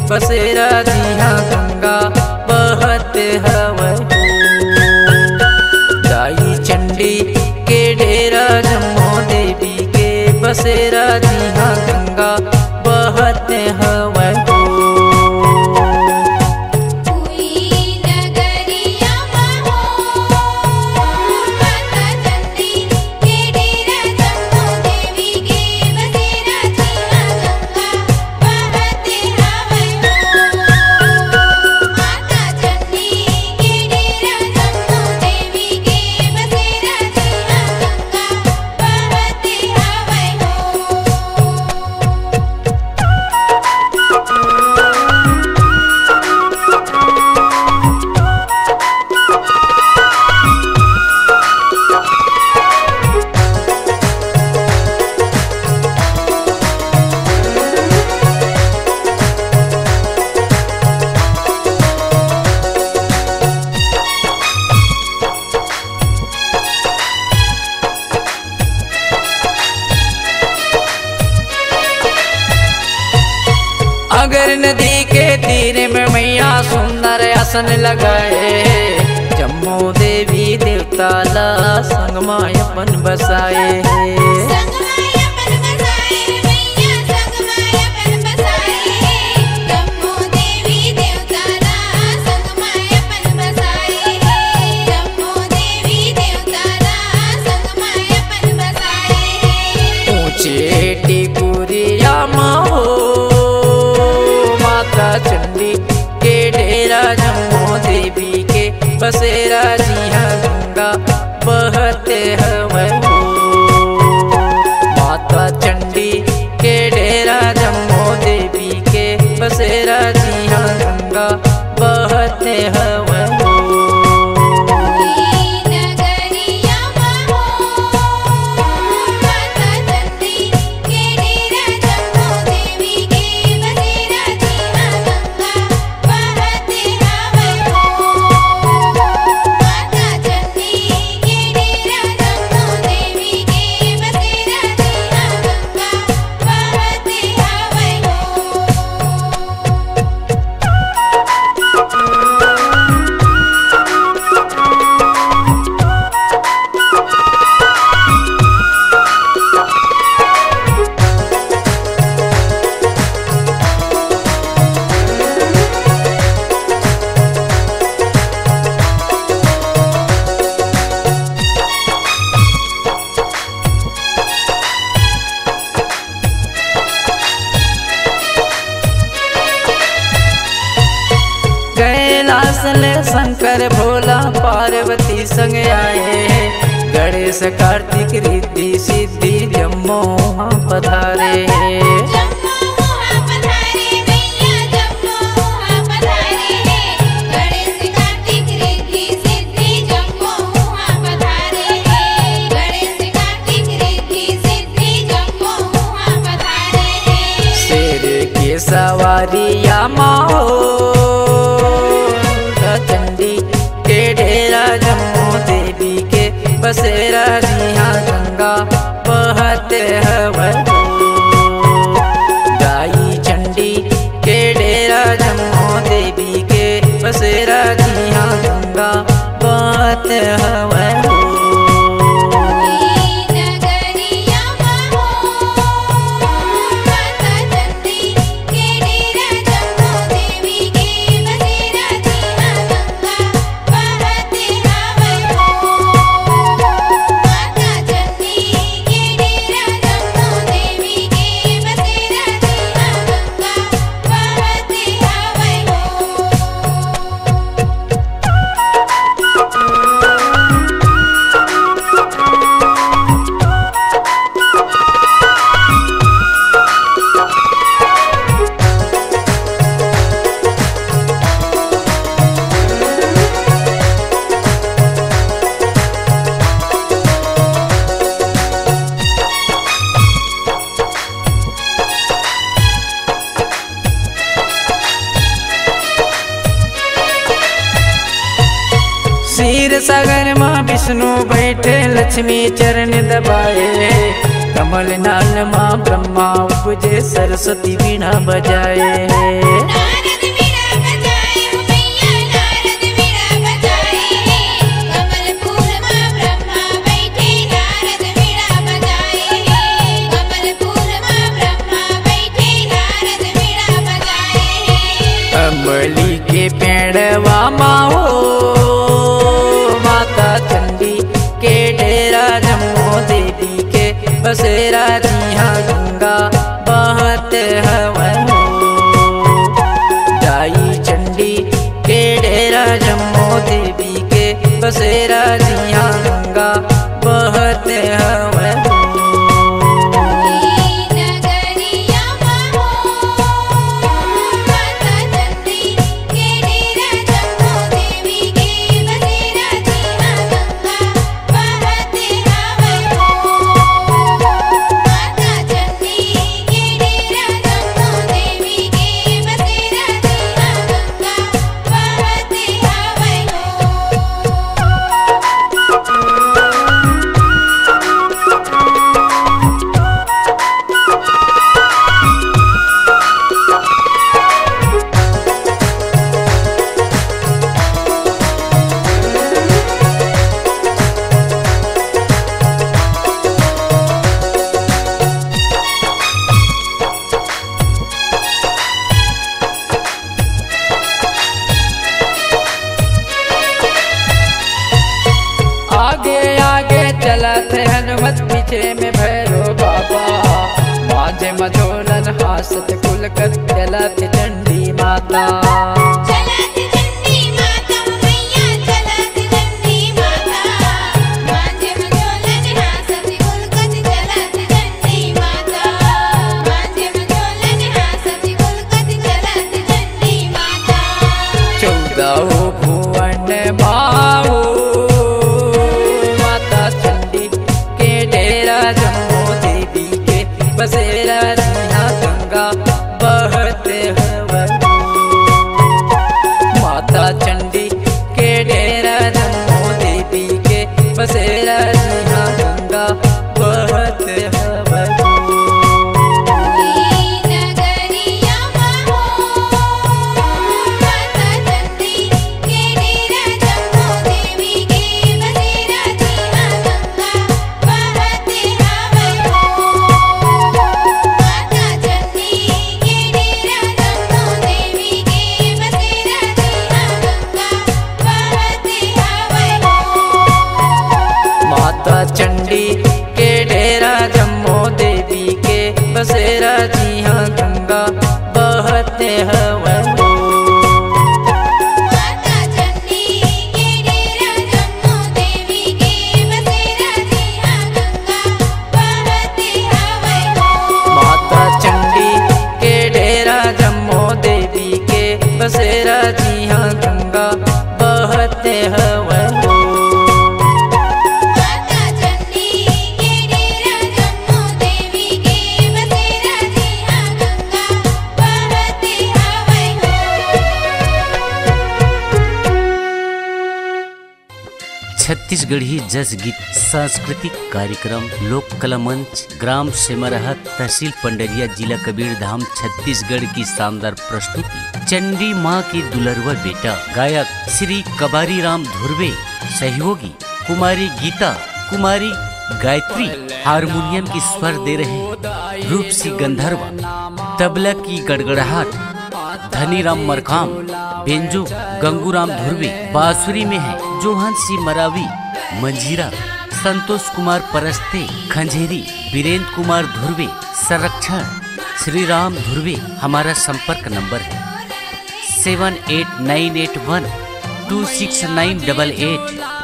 बसेरा जिहा गंगा बहते हवै। दाई चंडी के डेरा जम्मो देवी के बसेरा जिहा गंगा बहते हवै। अगर नदी के तीर में मैया सुंदर आसन लगाए, जम्मो देवी देवता ला संग मायपन बसाए। ऊंचे टिकुरिया माहो चंडी के डेरा जम्मो देवी के बसेरा जिहा गंगा बहते हवै। माता चंडी के डेरा जम्मो देवी के बसेरा जिहा गंगा बहते हवै। शंकर भोला पार्वती संग आए, गणेश कार्तिक रिद्धि सिद्धि जम्मो पधारे। शेर के सवारिया माहो चंडी के डेरा जम्मो देवी के बसेरा जिहा गंगा बहते हवै। दाई चंडी के डेरा जम्मो देवी के बसेरा जिहा गंगा बहते हवै। क्षीर सागर माँ विष्णु बैठे लक्ष्मी चरण दबाए, कमल नाल माँ ब्रह्मा उपजे सरस्वती वीणा बजाए। रामा हो माता चंडी के डेरा जम्मू देवी के बसेरा जी हाँ गंगा बहते हवा हो। जाई चंडी के डेरा जम्मू देवी के बसेरा जी हाँ गंगा बहते हवा हो। चलत हनुमत पीछे में भैरो बाबा माझे मझोलन हासत कुल कर चलत चंडी माता। चलत चंडी माता मैया चलत चंडी माता माझे मझोलन हासत कुल कर चलत चंडी माता माझे मझोलन हासत कुल कर चलत चंडी माता। 14 भुवन बाहु जम्मू देवी के बसेरा जी हाँ गंगा बहते हवा। माता चंडी के डेरा जम्मू देवी के बसेरा जी हाँ गंगा बहते हवा। चंडी के डेरा जम्मू देवी के बसेरा जी हाँ गंगा बहते हवा। माता चंडी के डेरा जम्मू देवी के बसेरा जी हाँ गंगा बहते हवा। माता चंडी के डेरा जम्मू देवी के बसेरा जी हाँ गंगा बहते हवा। छत्तीसगढ़ी जस गीत सांस्कृतिक कार्यक्रम लोक कला मंच ग्राम सेमरहा तहसील पंडरिया जिला कबीरधाम छत्तीसगढ़ की शानदार प्रस्तुति चंडी माँ की दुलरवा बेटा गायक श्री कबारी राम धुर्वे, सहयोगी कुमारी गीता, कुमारी गायत्री हारमोनियम की स्वर दे रहे रूपसी गंधर्व, तबला की गड़गड़ाहट धनीराम मरकाम, बेंजू गंगूराम धुर्वे, बांसुरी में है जोहन सी मरावी, मंजीरा संतोष कुमार परस्ते, खंजेरी वीरेंद्र कुमार धुर्वे, संरक्षण श्री राम धुर्वे। हमारा संपर्क नंबर है 7898126988।